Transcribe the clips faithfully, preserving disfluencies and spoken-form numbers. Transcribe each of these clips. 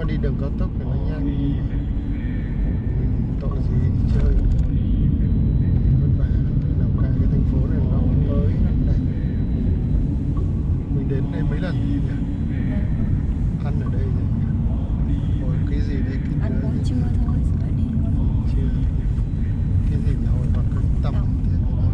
đi đường cao tốc thì nó nhanh, mình tội gì đi chơi vất vả. Lào Cai cái thành phố này nó mới này, mình đến đây mấy lần nhỉ? Ăn ở đây rồi hồi cái gì đây cái ăn buổi trưa thôi rồi đi luôn. Chưa cái gì nhỉ, hồi còn cái tầm thế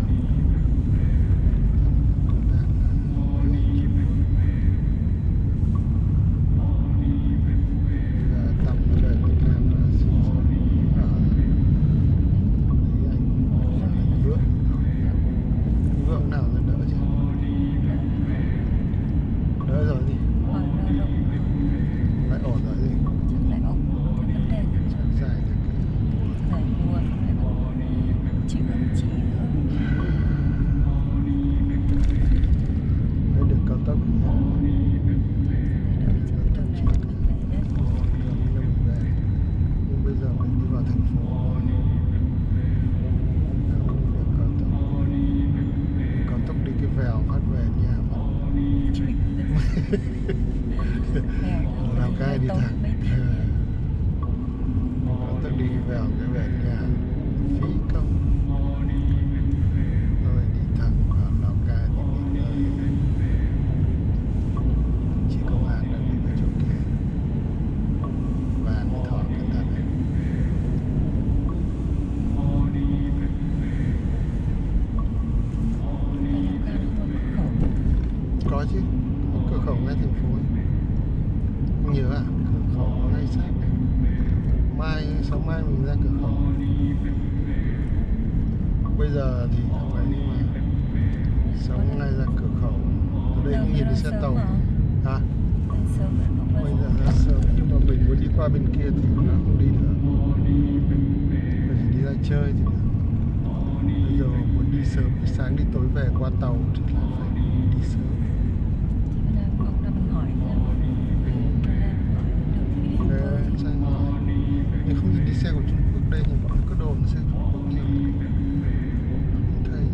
Lào Cai đi thẳng tôi đi vào cái về nhà phí công rồi đi thẳng vào Lào Cai thì mình chỉ công an đã đi vào chỗ kia và mới thỏ cẩn thận này. Có chứ, cửa khẩu ngay thành phố ấy. Không nhớ à, cửa khẩu ngay sát này. Mai, sáng mai mình ra cửa khẩu. Bây giờ thì không phải, nhưng mà sáng nay ra cửa khẩu. Ở đây cũng nhìn thấy xe tàu. Hả? Bây giờ ra sớm, nhưng mà mình muốn đi qua bên kia thì nó không đi được. Mình chỉ đi ra chơi thì được. Bây giờ muốn đi sớm, sáng đi tối về qua tàu thì là phải đi sớm. Mình không nhìn đi xe của Trung Quốc đây, nhưng bọn nó có đồn xe Trung Quốc nhiều. Không thấy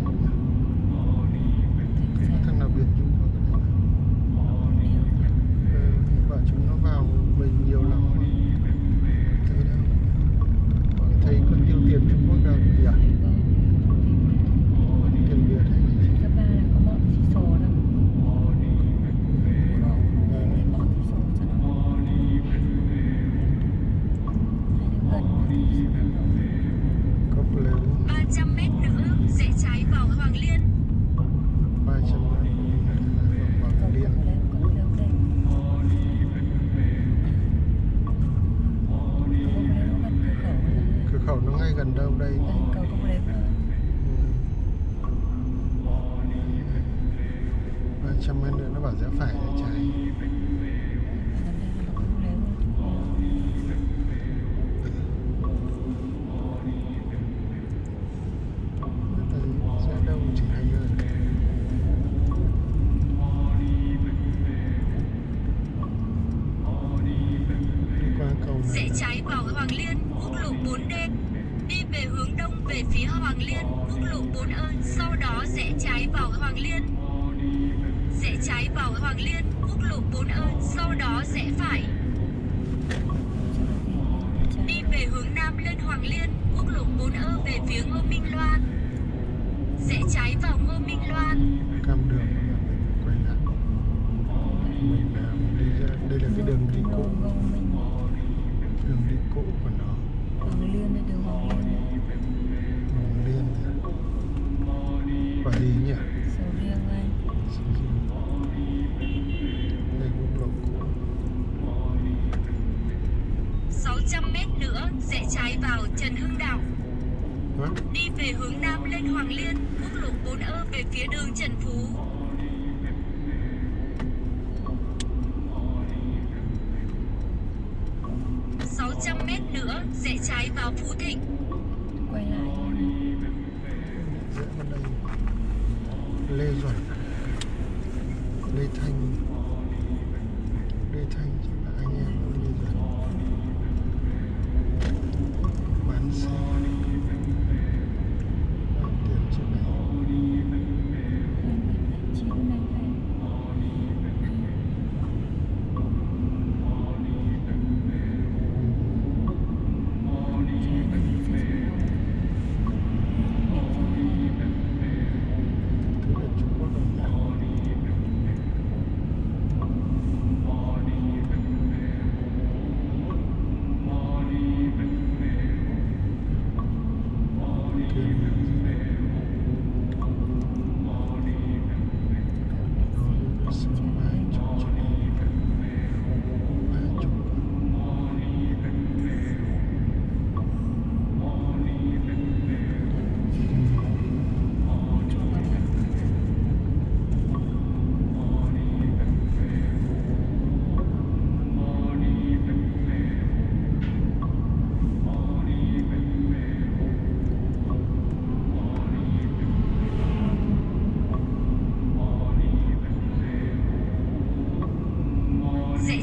có thằng nào biển Trung Quốc ở đây nào. Ừ, bảo chúng nó vào mình nhiều lắm. Thấy đâu, bọn thấy có tiêu tiền Trung Quốc đâu nhỉ? Tiền Việt hay gì? Cấp ba là có bọn xì xồ đâu. ba trăm mét nữa rẽ trái vào Hoàng Liên. ba trăm mét vào Hoàng Liên. Cửa khẩu nó ngay gần đâu đây? ba trăm mét nữa nó bảo rẽ phải rẽ trái. Rẽ trái vào Hoàng Liên, quốc lộ bốn D. Đi về hướng đông về phía Hoàng Liên, quốc lộ bốn E. Sau đó rẽ trái vào Hoàng Liên. Rẽ trái vào Hoàng Liên, quốc lộ bốn E. Sau đó rẽ phải. Đi về hướng nam lên Hoàng Liên, quốc lộ bốn E về phía Ngô Minh Loan. Rẽ trái vào Ngô Minh Loan. Cam đường quay lại. Mình đi ra, đây là cái đường đi cũ. Đường đi cũ của nó. Hoàng Liên là đường Hoàng Liên. Hoàng Liên quả gì nhỉ? Sầu riêng anh. Đây quốc lộ cũ. sáu trăm mét nữa rẽ trái vào Trần Hưng Đạo. Hả? Đi về hướng nam lên Hoàng Liên, quốc lộ bốn E về phía đường Trần Phú. sáu trăm mét nữa rẽ trái vào Phú Thịnh. Quay lại Rẽ vào đây. Lê Duẩn, Lê Thanh, Lê Thanh chỉ là anh em Lê Duẩn. Bán xe bán tiền chỗ này.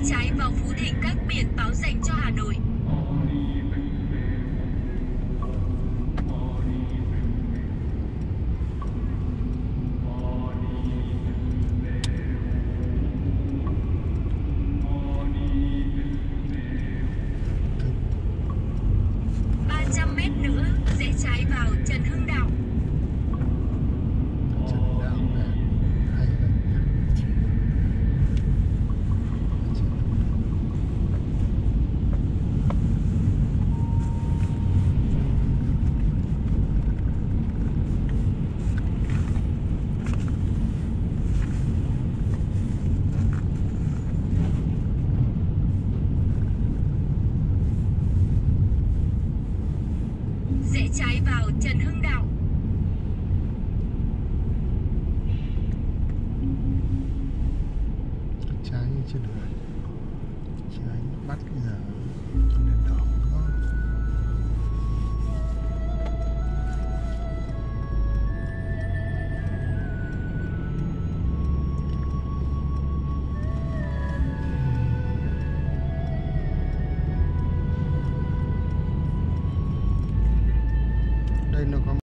trái vào Phú Thịnh, các biển báo dành cho Hà Nội. ba trăm mét nữa, rẽ trái vào Trần Hưng Đạo. Trần Đạo nè, hay đấy. Rẽ trái vào Trần Hưng Đạo. Trái như trên đường, trái bắt cái giờ cho đèn đỏ.